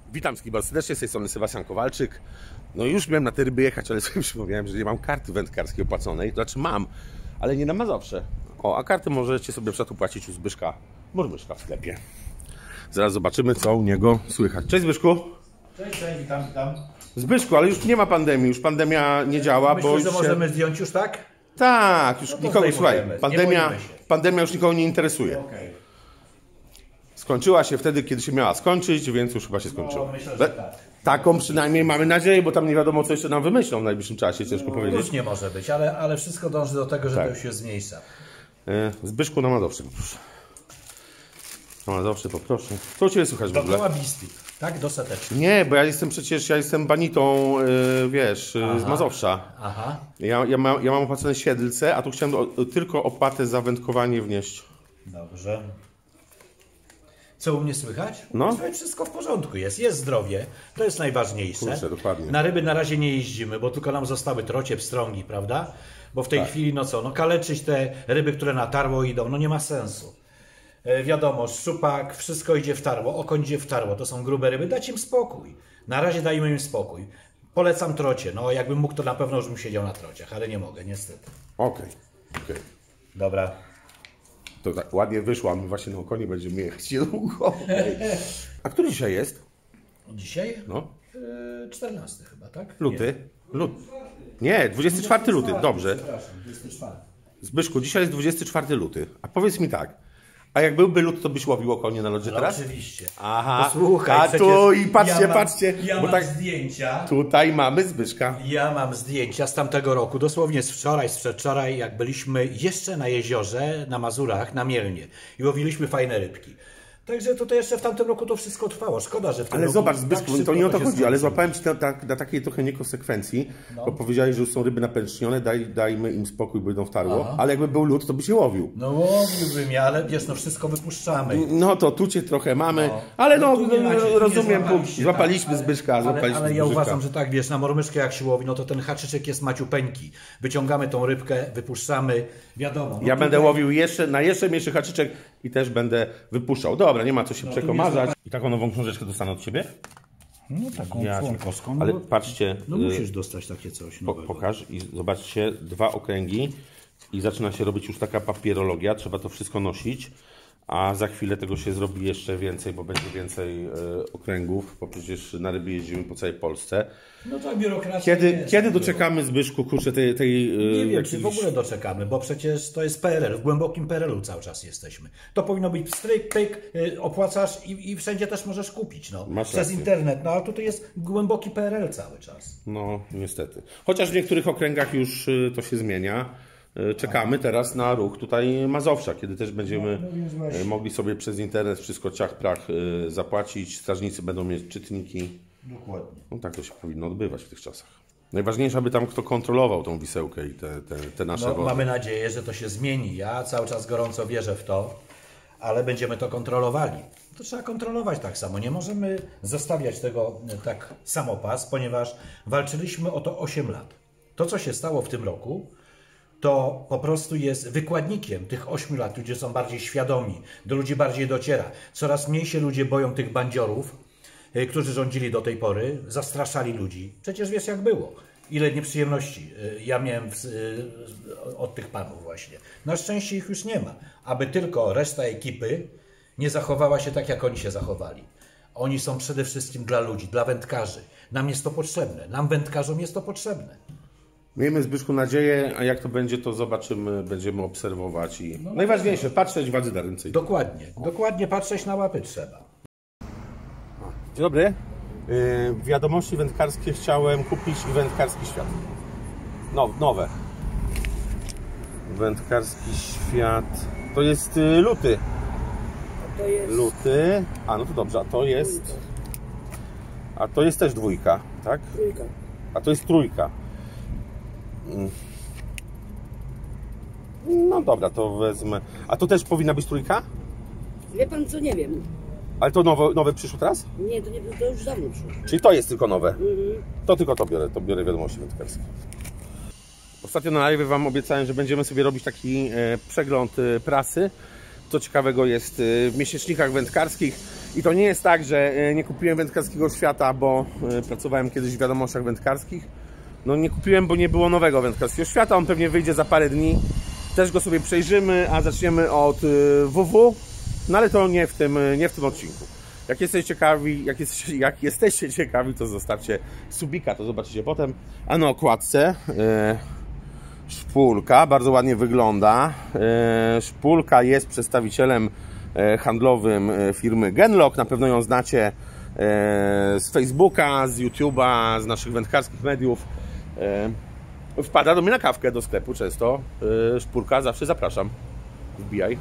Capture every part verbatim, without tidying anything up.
Witam wszystkich bardzo serdecznie, z tej strony Sebastian Kowalczyk. No już miałem na te ryby jechać, ale sobie przypomniałem, że nie mam karty wędkarskiej opłaconej. To znaczy mam, ale nie na Mazowsze. O, a karty możecie sobie przed upłacić u Zbyszka, bo Zbyszka w sklepie. Zaraz zobaczymy, co u niego słychać. Cześć Zbyszku. Cześć, cześć, witam, witam. Zbyszku, ale już nie ma pandemii, już pandemia nie działa. Myślisz, bo że się... możemy zdjąć już, tak? Tak, już no nikogo, słuchaj, pandemia, się. pandemia już nikogo nie interesuje. Okay. Skończyła się wtedy, kiedy się miała skończyć, więc już chyba się skończyła. No, myślę, że tak. Taką przynajmniej mamy nadzieję, bo tam nie wiadomo, co jeszcze nam wymyślą w najbliższym czasie, ciężko no, powiedzieć. Już nie może być, ale, ale wszystko dąży do tego, że tak. to już jest z miejsca. Zbyszku na Mazowsze poproszę. Na Mazowsze poproszę. Co u Ciebie słychać w ogóle? Dookoła Wisły, tak? Dostatecznie. Nie, bo ja jestem przecież, ja jestem banitą, yy, wiesz, yy, z Mazowsza. Aha. Ja, ja, mam, ja mam opłacone Siedlce, a tu chciałem o, tylko opłatę za wędkowanie wnieść. Dobrze. Co u mnie słychać? No. Słuchaj, wszystko w porządku jest, jest zdrowie, to jest najważniejsze. Kurczę, dokładnie. Na ryby na razie nie jeździmy, bo tylko nam zostały trocie, pstrągi, prawda? Bo w tej tak. chwili, no co, no kaleczyć te ryby, które na tarło idą, no nie ma sensu. E, wiadomo, szczupak, wszystko idzie w tarło, okoń idzie w tarło, to są grube ryby, dać im spokój. Na razie dajmy im spokój. Polecam trocie, no jakbym mógł, to na pewno już bym siedział na trociach, ale nie mogę, niestety. Okej, okay. okay. Dobra. To tak ładnie wyszło, a my właśnie na okonie będziemy jechać niedługo. Okay. A który dzisiaj jest? Dzisiaj? No. czternasty chyba, tak? Luty? Lut. Nie, dwudziesty czwarty luty, dobrze. dwudziesty czwarty. Zbyszku, dzisiaj jest dwudziesty czwarty luty. A powiedz mi tak, a jak byłby lut, to byś łowił okonie na lodzie teraz? Oczywiście. Aha, Posłuchaj, a tu i patrzcie, ja mam, patrzcie. Ja bo mam tak, zdjęcia. tutaj mamy Zbyszka. Ja mam zdjęcia z tamtego roku, dosłownie z wczoraj, z przedwczoraj, jak byliśmy jeszcze na jeziorze, na Mazurach, na Mielnie i łowiliśmy fajne rybki. Także tutaj jeszcze w tamtym roku to wszystko trwało. Szkoda, że w tym Ale roku zobacz, tak Zbyszku, to nie o to chodzi, ale skończyło. złapałem Cię na, na, na takiej trochę niekonsekwencji, no. Bo powiedziałeś, że już są ryby napęcznione, daj, dajmy im spokój, bo idą w tarło, aha. Ale jakby był lód, to by się łowił. No łowiłbym ja, ale wiesz, no wszystko wypuszczamy. No to tu Cię trochę mamy, no. Ale no, no macie, rozumiem, złapaliśmy, złapaliśmy tak, Zbyszka, ale, złapaliśmy ale, ale ja Zbyszka. uważam, że tak, wiesz, na mormyszkę jak się łowi, no to ten haczyczek jest maciupeńki. Wyciągamy tą rybkę, wypuszczamy, wiadomo. No ja tutaj... będę łowił jeszcze, na jeszcze mniejszy haczyczek i też będę wypuszczał. Dobra, nie ma co się no, przekonać. I taką nową książeczkę dostanę od Ciebie? No taką ja, członkowską. Ale no, patrzcie. No musisz dostać takie coś po, Pokaż i zobaczcie, dwa okręgi i zaczyna się robić już taka papierologia. Trzeba to wszystko nosić, a za chwilę tego się zrobi jeszcze więcej, bo będzie więcej e, okręgów, bo przecież na ryby jeździmy po całej Polsce. No to biurokracja. Kiedy, jest, kiedy doczekamy, Zbyszku, kurczę, tej... tej nie wiem, jakiejś... czy w ogóle doczekamy, bo przecież to jest P R L, w głębokim P R L u cały czas jesteśmy. To powinno być stryk, pyk, yy, opłacasz i, i wszędzie też możesz kupić, no. Masz przez rację. Internet, no ale tutaj jest głęboki P R L cały czas. No, niestety. Chociaż w niektórych okręgach już y, to się zmienia. Y, czekamy teraz na ruch tutaj Mazowsza, kiedy też będziemy no, no mogli sobie przez internet wszystko ciach prach y, zapłacić. Strażnicy będą mieć czytniki. Dokładnie. No tak to się powinno odbywać w tych czasach. Najważniejsze, aby tam kto kontrolował tą Wisełkę i te, te, te nasze no, wody. Mamy nadzieję, że to się zmieni. Ja cały czas gorąco wierzę w to, ale będziemy to kontrolowali. To trzeba kontrolować tak samo. Nie możemy zostawiać tego tak samopas, ponieważ walczyliśmy o to osiem lat. To, co się stało w tym roku, to po prostu jest wykładnikiem tych ośmiu lat. Ludzie są bardziej świadomi, do ludzi bardziej dociera. Coraz mniej się ludzie boją tych bandziorów, którzy rządzili do tej pory, zastraszali ludzi. Przecież wiesz, jak było. Ile nieprzyjemności ja miałem w, od tych panów właśnie. Na szczęście ich już nie ma. Aby tylko reszta ekipy nie zachowała się tak, jak oni się zachowali. Oni są przede wszystkim dla ludzi, dla wędkarzy. Nam jest to potrzebne. Nam wędkarzom jest to potrzebne. Miejmy, Zbyszku, nadzieję, a jak to będzie, to zobaczymy, będziemy obserwować. I no, najważniejsze, patrzeć wadzy na ręce. Dokładnie. Dokładnie patrzeć na łapy trzeba. Dzień dobry. Yy, wiadomości wędkarskie chciałem kupić i wędkarski świat. No, nowe. Wędkarski świat. To jest y, luty. To jest... Luty. A no to dobrze, a to jest. A to jest też dwójka, tak? Trójka. A to jest trójka. No dobra, to wezmę. A to też powinna być trójka? Wie pan co, nie wiem. Ale to nowe, nowe przyszło teraz? Nie, to, nie, to już dawno przyszło. Czyli to jest tylko nowe? Mhm. To tylko to biorę, to biorę wiadomości wędkarskie. Ostatnio na live Wam obiecałem, że będziemy sobie robić taki e, przegląd e, prasy. Co ciekawego jest e, w miesięcznikach wędkarskich. I to nie jest tak, że nie kupiłem Wędkarskiego Świata, bo pracowałem kiedyś w wiadomościach wędkarskich. No nie kupiłem, bo nie było nowego Wędkarskiego Świata, on pewnie wyjdzie za parę dni. Też go sobie przejrzymy, a zaczniemy od W W, no ale to nie w tym, nie w tym odcinku. Jak jesteście ciekawi, jak jesteście, jak jesteście ciekawi, to zostawcie subika, to zobaczycie potem. A na okładce e, szpulka, bardzo ładnie wygląda. E, szpulka jest przedstawicielem e, handlowym firmy Genlock, na pewno ją znacie e, z Facebooka, z YouTube'a, z naszych wędkarskich mediów. E, wpada do mnie na kawkę do sklepu często. E, szpulka, zawsze zapraszam. Wbijaj.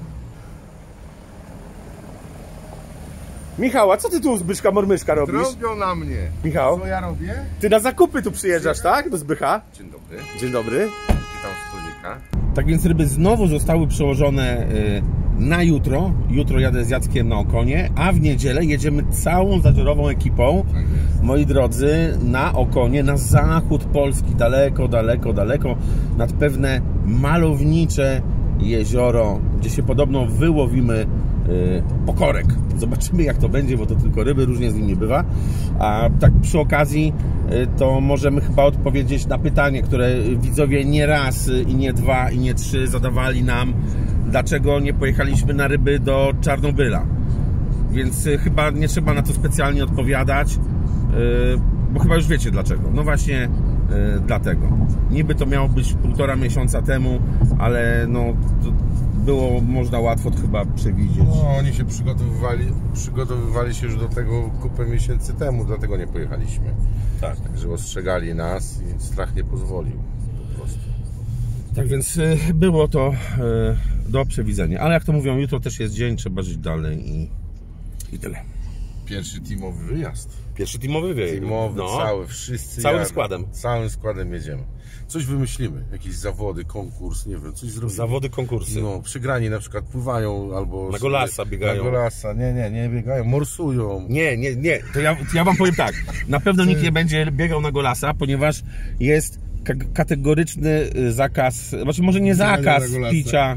Michał, a co ty tu Zbyszka Mormyszka robisz? Robią na mnie. Michał? Co ja robię? Ty na zakupy tu przyjeżdżasz, tak? Do Zbycha? Dzień dobry. Dzień dobry. Witam wspólnika. Tak więc ryby znowu zostały przełożone na jutro. Jutro jadę z Jackiem na Okonie, a w niedzielę jedziemy całą zadziorową ekipą, Tak jest. moi drodzy, na Okonie, na zachód Polski, daleko, daleko, daleko, nad pewne malownicze jezioro, gdzie się podobno wyłowimy yy, pokorek. Zobaczymy, jak to będzie, bo to tylko ryby, różnie z nimi bywa. A tak przy okazji yy, to możemy chyba odpowiedzieć na pytanie, które widzowie nie raz yy, i nie dwa i nie trzy zadawali nam, dlaczego nie pojechaliśmy na ryby do Czarnobyla. Więc yy, chyba nie trzeba na to specjalnie odpowiadać, yy, bo chyba już wiecie dlaczego. No właśnie yy, dlatego. Niby to miało być półtora miesiąca temu, ale no to było można łatwo to chyba przewidzieć. No, oni się przygotowywali, przygotowywali się już do tego kupę miesięcy temu, dlatego nie pojechaliśmy. Tak. Także ostrzegali nas i strach nie pozwolił. Po prostu. Tak więc yy, było to yy, do przewidzenia. Ale jak to mówią, jutro też jest dzień, trzeba żyć dalej i, i tyle. Pierwszy teamowy wyjazd. Pierwszy teamowy wyjazd. Teamowy, No. cały, wszyscy Całym jadą. składem. Całym składem jedziemy. Coś wymyślimy, jakieś zawody, konkurs, nie wiem, coś zrobimy. Zawody, konkursy. No, przygrani na przykład pływają albo... Na golasa biegają. Na golasa, nie, nie, nie biegają, morsują. Nie, nie, nie. To ja, to ja wam powiem tak. Na pewno nikt nie będzie biegał na golasa, ponieważ jest kategoryczny zakaz, znaczy może nie zakaz picia,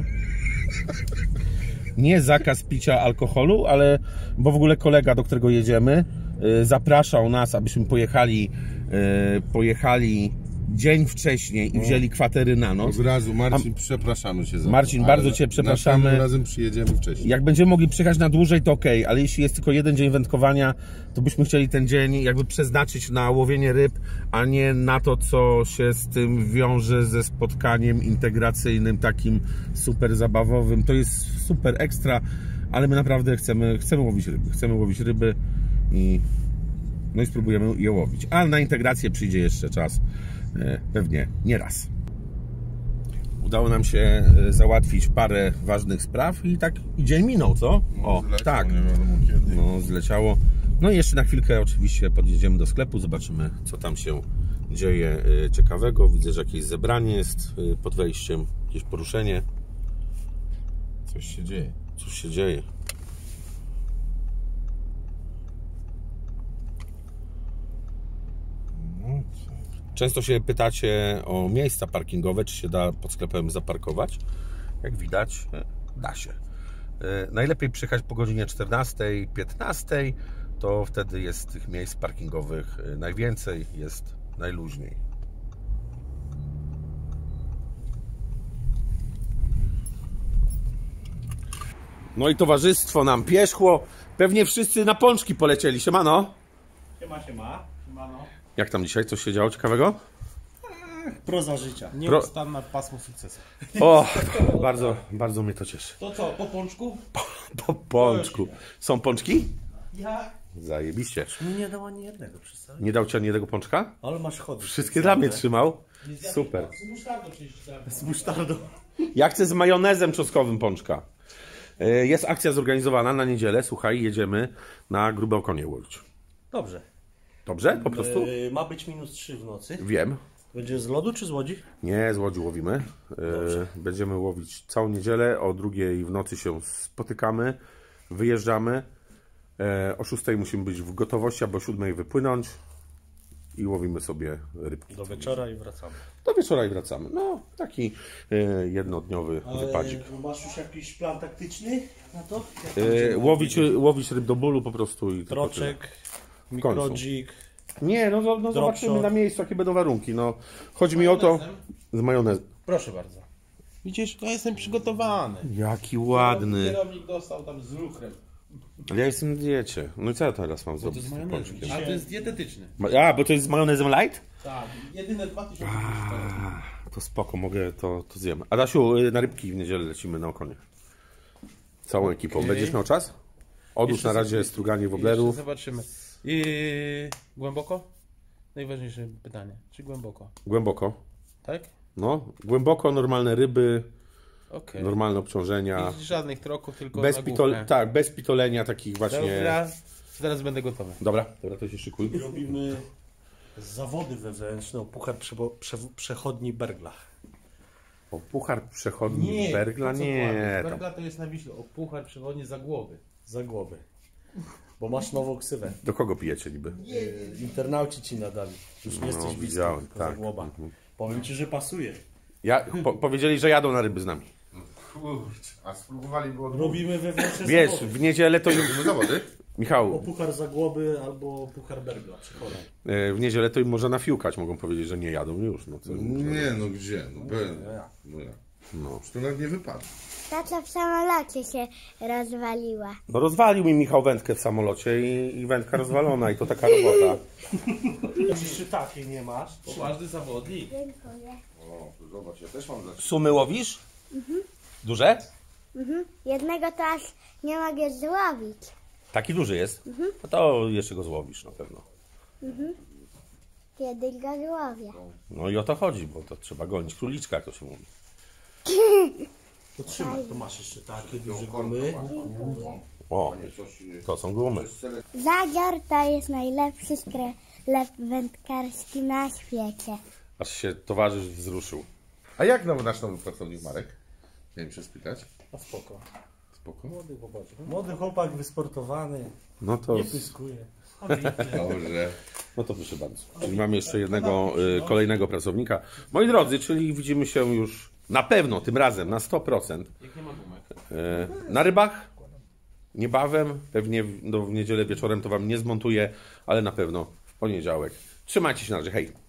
nie zakaz picia alkoholu, ale bo w ogóle kolega, do którego jedziemy, zapraszał nas, abyśmy pojechali, pojechali dzień wcześniej i wzięli kwatery na noc. Od razu, Marcin, przepraszamy się za to. Marcin, bardzo Cię przepraszamy. Następnym razem przyjedziemy wcześniej. Jak będziemy mogli przyjechać na dłużej, to ok, ale jeśli jest tylko jeden dzień wędkowania, to byśmy chcieli ten dzień jakby przeznaczyć na łowienie ryb, a nie na to, co się z tym wiąże ze spotkaniem integracyjnym, takim super zabawowym. To jest super ekstra, ale my naprawdę chcemy, chcemy łowić ryby. Chcemy łowić ryby i, no i spróbujemy je łowić. A na integrację przyjdzie jeszcze czas. Pewnie nie raz. Udało nam się załatwić parę ważnych spraw i tak dzień minął, co? O, No, zleciał, tak. nie wiadomo kiedy. No, zleciało. No i jeszcze na chwilkę oczywiście podjedziemy do sklepu, zobaczymy, co tam się dzieje ciekawego. Widzę, że jakieś zebranie jest pod wejściem, jakieś poruszenie. Coś się dzieje. Coś się dzieje. No, Często się pytacie o miejsca parkingowe, czy się da pod sklepem zaparkować. Jak widać, da się. Najlepiej przyjechać po godzinie czternastej, piętnastej, to wtedy jest tych miejsc parkingowych najwięcej, jest najluźniej. No i towarzystwo nam pierzchło. Pewnie wszyscy na pączki polecieli. Siemano. Siema, siema. Siemano. Jak tam dzisiaj? Coś się działo ciekawego? Proza życia. Pro- Nieustanna pasmo sukcesu. O, bardzo, bardzo mnie to cieszy. To co, po pączku? Po pączku. Są pączki? Ja. Zajebiście. Mi nie dał ani jednego, przedstawię. Nie dał ci ani jednego pączka? Ale masz chody. Wszystkie dla mnie trzymał. Super. Z musztardą się Z musztardą. Ja chcę z majonezem czosnkowym pączka. Y, Jest akcja zorganizowana na niedzielę. Słuchaj, jedziemy na Grube Okonie łowić. Dobrze. Dobrze? Po prostu? Yy, ma być minus trzy w nocy. Wiem. Będzie z lodu czy z łodzi? Nie, z Łodzi łowimy. Y, Będziemy łowić całą niedzielę. O drugiej w nocy się spotykamy. Wyjeżdżamy. E, O szóstej musimy być w gotowości, aby o siódmej wypłynąć. i łowimy sobie rybki. Do wieczora i wracamy. Do wieczora i wracamy. No, taki e, jednodniowy wypadzik. Masz już jakiś plan taktyczny na to? E, łowić, łowić ryb do bólu po prostu i tylko Troczek, tyle. W końcu. mikrodzik. Nie, no, no, no zobaczymy shot. na miejscu, jakie będą warunki. No, chodzi mi o to... Z majonezem. Proszę bardzo. Widzisz, ja jestem przygotowany. Jaki ładny. Kierownik dostał tam z lukrem. Ale ja jestem na diecie. No i co ja teraz mam To zrobić? jest z tym majonezem. pączkiem? Ale to jest dietetyczny. A, bo to jest z majonezem light? Tak, jedyne dwa tysiące. A, to spoko, mogę, to, to zjemy. Adasiu, y, na rybki w niedzielę lecimy na okonie. Całą ekipą. Okej. Będziesz miał czas? Odłóż Jeszcze na razie sobie- struganie woblerów. Jeszcze zobaczymy. I głęboko? Najważniejsze pytanie. Czy głęboko? Głęboko. Tak? No, głęboko, normalne ryby, Okej. normalne obciążenia. I żadnych troków, tylko Bez, na pitol główkę. tak, bez pitolenia takich właśnie... Dobra, zaraz będę gotowy. Dobra, dobra, to się szykuj. Robimy zawody wewnętrzne o puchar przebo- prze- przechodni Bergla. O puchar przechodni Bergla? to co Nie. kłamiesz. Tam. Bergla to jest na Wiśle. O puchar przewodni za głowy. Za głowy. Bo masz nową ksywę. Do kogo pijecie niby? Yy, Internauci ci nadali. Już nie jesteś blisko, widziałem, tylko tak. za głowa. Powiem ci, że pasuje. Ja, po, powiedzieli, że jadą na ryby z nami. Kurczę, a spróbowali było Robimy wewnętrzne Wiesz, zawody. w niedzielę to im... zawody? O Michał, puchar za głowy albo puchar Bergla. Przychodzą. e, w niedzielę to im można nafiłkać. Mogą powiedzieć, że nie jadą już. No, co, Nie, no gdzie? No, ben, no ja. no. To nawet nie wypadło. Tata w samolocie się rozwaliła. no rozwalił mi Michał wędkę w samolocie i, i wędka rozwalona i to taka robota. Czy takiej nie masz? Poważny zawodnik. Dziękuję. O, to zobacz, ja też mam dla Sumy łowisz? Duże? Jednego to aż nie mogę złowić. Taki duży jest? No to jeszcze go złowisz na pewno. Kiedyś go złowię. No i o to chodzi, bo to trzeba gonić króliczka, jak to się mówi. To trzymaj, to masz jeszcze takie duże gumy. O, to są gumy. Zadzior to jest najlepszy sklep wędkarski na świecie. Aż się towarzysz wzruszył. A jak nowy nasz nowy pracownik Marek? Chciałem się spytać. A spoko. Spoko. Młody chłopak. Młody chłopak wysportowany. No to, Nie pyskuje. Dobrze. no to proszę bardzo. Czyli mamy jeszcze jednego y, kolejnego pracownika. Moi drodzy, czyli widzimy się już na pewno tym razem na sto procent y, na rybach. Niebawem, pewnie w, no, w niedzielę wieczorem to wam nie zmontuję, ale na pewno w poniedziałek. Trzymajcie się na razie, hej!